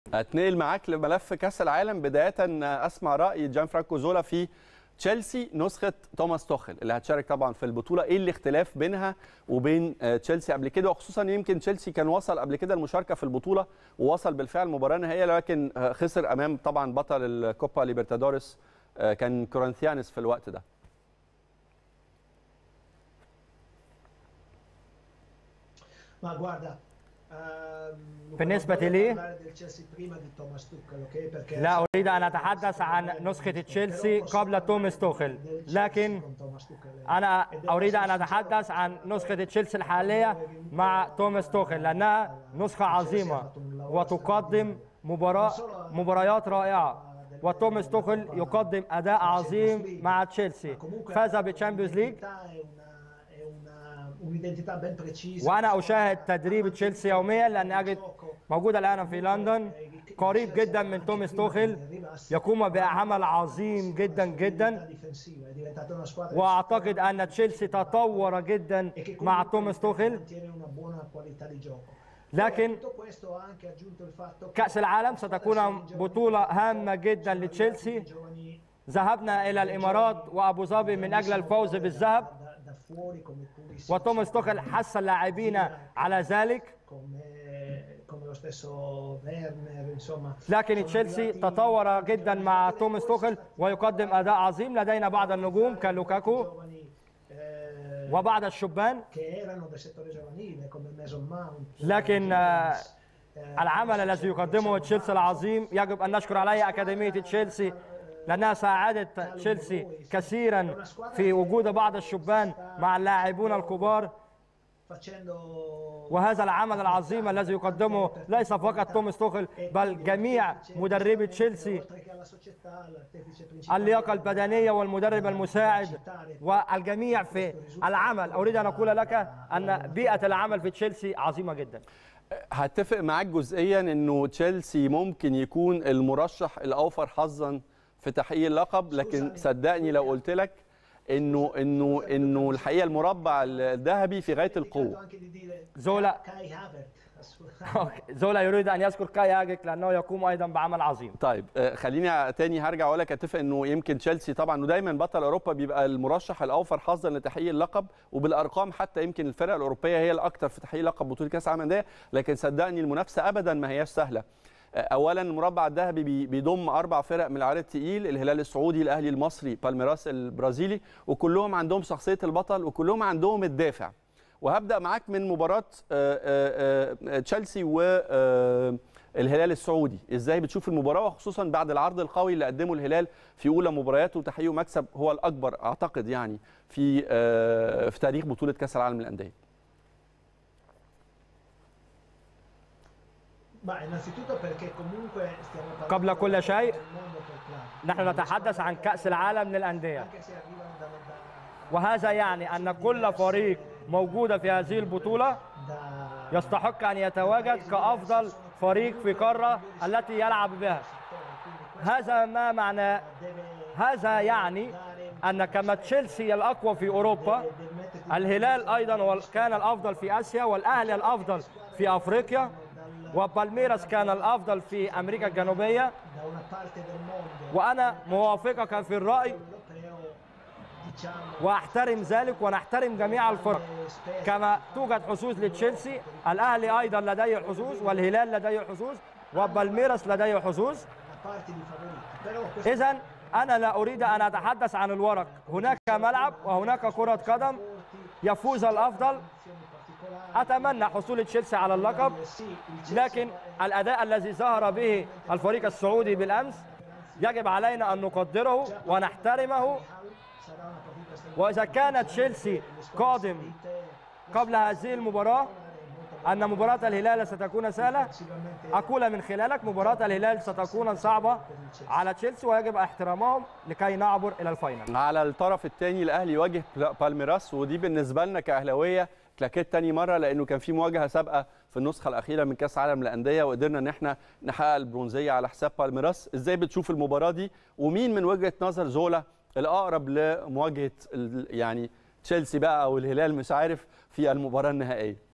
اتنقل معاك لملف كاس العالم، بدايه اسمع راي جان فرانكو زولا في تشيلسي نسخه توماس توخل اللي هتشارك طبعا في البطوله. ايه الاختلاف بينها وبين تشيلسي قبل كده، وخصوصا يمكن تشيلسي كان وصل قبل كده المشاركه في البطوله ووصل بالفعل مباراه نهائيه، لكن خسر امام طبعا بطل الكوبا ليبرتادوريس كان كورنثيانس في الوقت ده. بالنسبة لي لا أريد أن أتحدث عن نسخة تشيلسي قبل توماس توخل، لكن أنا أريد أن أتحدث عن نسخة تشيلسي الحالية مع توماس توخل، لأنها نسخة عظيمة وتقدم مباريات رائعة، وتوماس توخل يقدم أداء عظيم مع تشيلسي. فاز بالتشامبيونز ليج، وأنا أشاهد تدريب تشيلسي يوميا لأني أجد موجود الآن في لندن، قريب جدا من توماس توخل، يقوم بعمل عظيم جدا جدا، وأعتقد أن تشيلسي تطور جدا مع توماس توخل. لكن كأس العالم ستكون بطولة هامة جدا لتشيلسي. ذهبنا إلى الإمارات وأبو ظبي من أجل الفوز بالذهب، وتوماس توخل حث اللاعبين على ذلك، لكن تشيلسي تطور جدا مع توماس توخل ويقدم أداء عظيم. لدينا بعض النجوم كلوكاكو وبعض الشبان، لكن العمل الذي يقدمه تشيلسي العظيم يجب أن نشكر عليه أكاديمية تشيلسي، لأنها ساعدت تشيلسي كثيرا في وجود بعض الشبان مع اللاعبون الكبار. وهذا العمل العظيم الذي يقدمه ليس فقط توماس توخل بل جميع مدربي تشيلسي، اللياقة البدنية والمدرب المساعد والجميع في العمل. أريد أن أقول لك أن بيئة العمل في تشيلسي عظيمة جدا. هتفق معاك جزئيا أنه تشيلسي ممكن يكون المرشح الأوفر حظا في تحقيق اللقب، لكن صدقني لو قلت لك انه الحقيقه المربع الذهبي في غايه القوه. زولا يريد ان يذكر كاي هافرتز لانه يقوم ايضا بعمل عظيم. طيب خليني تاني هرجع واقول لك اتفق انه يمكن تشيلسي طبعا ودايما بطل اوروبا بيبقى المرشح الاوفر حظا لتحقيق اللقب، وبالارقام حتى يمكن الفرق الاوروبيه هي الاكثر في تحقيق لقب بطوله كاس العالم للانديه، لكن صدقني المنافسه ابدا ما هياش سهله. اولا المربع الذهبي بيضم 4 فرق من العيار الثقيل: الهلال السعودي، الاهلي المصري، بالميراس البرازيلي، وكلهم عندهم شخصيه البطل وكلهم عندهم الدافع. وهبدا معاك من مباراه تشيلسي والهلال السعودي. ازاي بتشوف المباراه، وخصوصا بعد العرض القوي اللي قدمه الهلال في اولى مبارياته وتحقيقه مكسب هو الاكبر اعتقد يعني في تاريخ بطوله كاس العالم للانديه؟ قبل كل شيء نحن نتحدث عن كأس العالم للأندية، وهذا يعني أن كل فريق موجود في هذه البطولة يستحق أن يتواجد كأفضل فريق في قارة التي يلعب بها. هذا ما معناه؟ هذا يعني أن كما تشيلسي الأقوى في أوروبا، الهلال أيضا كان الأفضل في آسيا، والأهلي الأفضل في أفريقيا، وبالميراس كان الأفضل في أمريكا الجنوبية. وأنا موافقك في الرأي وأحترم ذلك، ونحترم جميع الفرق. كما توجد حظوظ لتشيلسي، الأهلي أيضا لديه حظوظ، والهلال لديه حظوظ، وبالميراس لديه حظوظ. إذن أنا لا أريد أن أتحدث عن الورق، هناك ملعب وهناك كرة قدم، يفوز الأفضل. أتمنى حصول تشيلسي على اللقب، لكن الأداء الذي ظهر به الفريق السعودي بالأمس يجب علينا أن نقدره ونحترمه. وإذا كانت تشيلسي قادم قبل هذه المباراة أن مباراة الهلال ستكون سهلة، أقول من خلالك مباراة الهلال ستكون صعبة على تشيلسي ويجب احترامهم لكي نعبر إلى الفاينل. على الطرف الثاني الأهلي يواجه بالميراس، ودي بالنسبة لنا كأهلاوية كلاكيت تاني مرة، لأنه كان في مواجهة سابقة في النسخة الأخيرة من كأس العالم للأندية وقدرنا إن احنا نحقق البرونزية على حساب بالميراس. إزاي بتشوف المباراة دي، ومين من وجهة نظر زولا الأقرب لمواجهة يعني تشيلسي بقى أو الهلال مش عارف في المباراة النهائية؟